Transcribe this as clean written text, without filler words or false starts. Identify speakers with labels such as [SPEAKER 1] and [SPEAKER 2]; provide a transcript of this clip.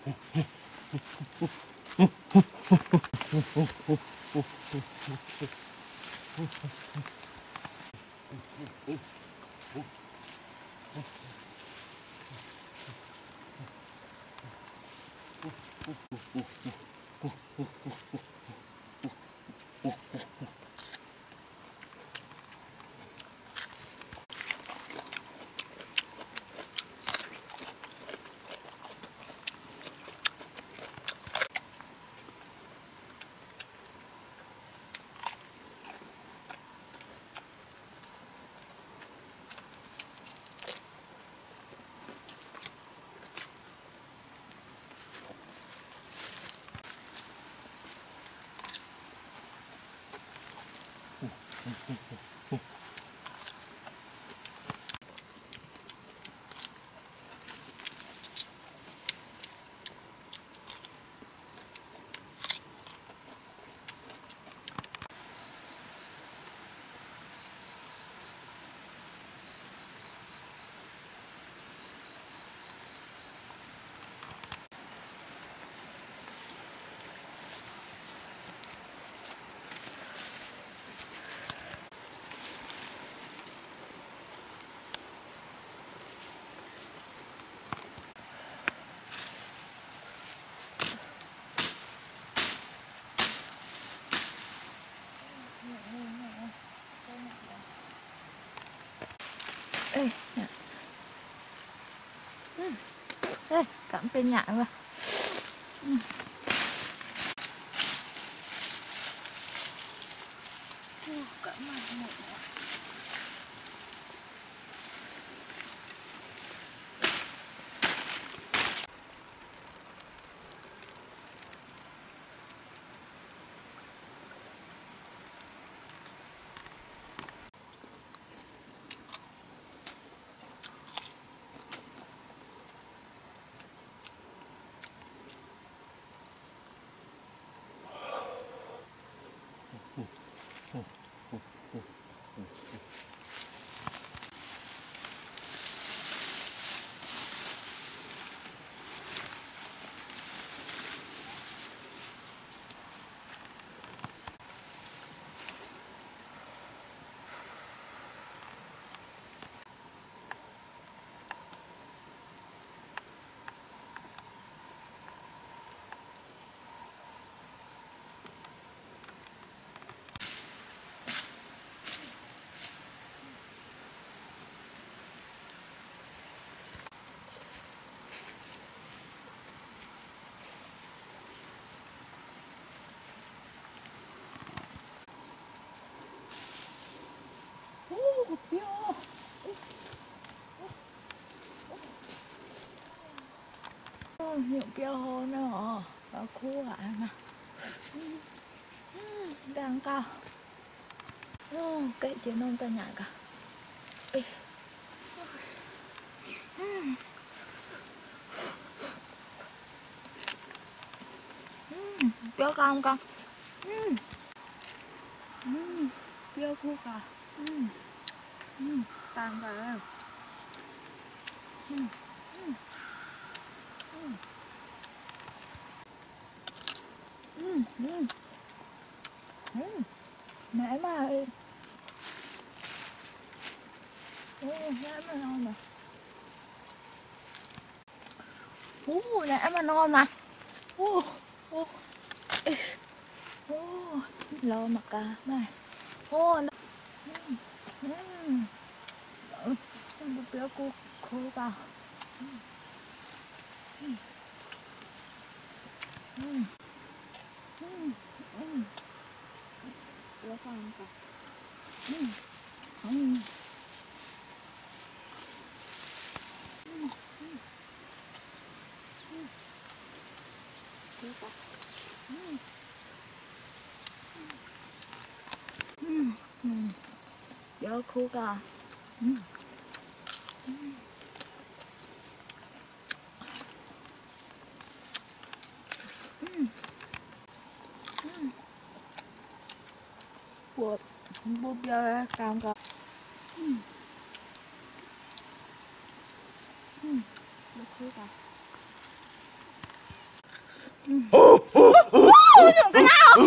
[SPEAKER 1] Ê, ê, cảm tên nhại mà. Cảm ơn một những kia hồ nó ở khu lại mà đang cao cái chiến nông ta nhảy cả béo cao không con béo khu cả tàn cả nãy mà nãy mà ngon mà nãy mà ngon mà lo mà cả này béo cô khô cả béo con cả béo khô cả bột bột béo cam cả béo khô cả Dùng cái nào?